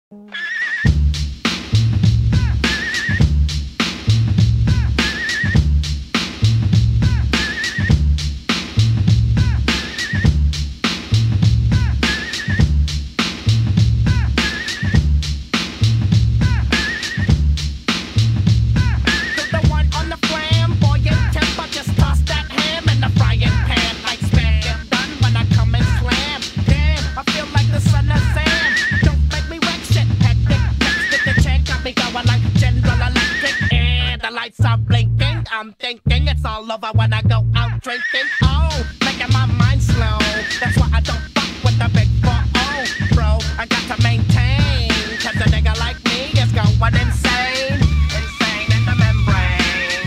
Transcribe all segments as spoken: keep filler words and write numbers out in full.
I'm thinking it's all over when I go out drinking. Oh, making my mind slow. That's why I don't fuck with the big four oh, bro. I got to maintain, cause a nigga like me is going insane. Insane in the membrane.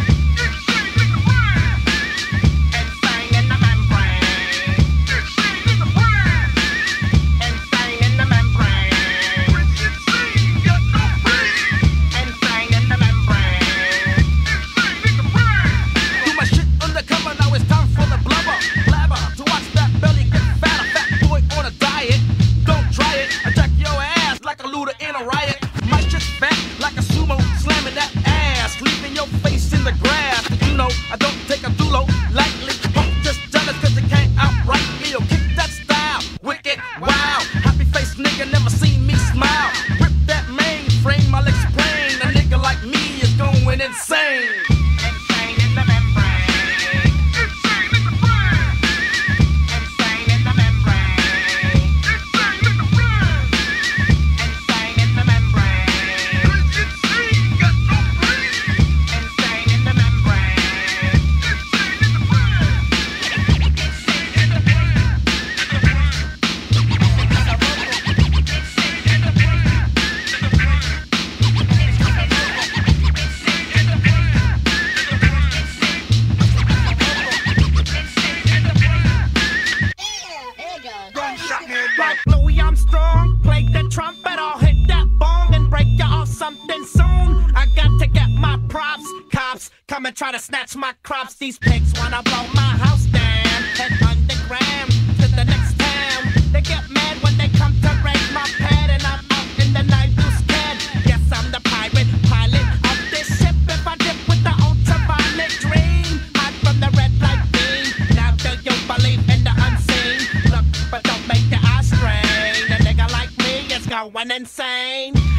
Insane in the membrane. Insane in the brain. Insane in the membrane. Insane in the membrane. I don't take a dulo lightly. Punk just jealous cause they can't outright me. Yo, kick that style, wicked, wow. Happy face nigga never seen me smile. Rip that mainframe, I'll explain. A nigga like me is going insane. Insane in the membrane. Insane in the brain. Insane in the membrane. Insane in the brain. Insane in the membrane. Insane, got no brain. Insane in the membrane. Like Louis Armstrong, play the trumpet, I'll hit that bong and break you off something soon. I got to get my props, cops come and try to snatch my crops. These pigs wanna blow my house down, head underground to the next town. They get mad when they come to raid my pad and I'm out in the night too scared. Yes, I'm the pirate pilot of this ship. If I dip with the ultraviolet dream, hide from the red light beam. Now do you believe in the unseen? Look, but don't make your eyes strain. A nigga like me is going insane.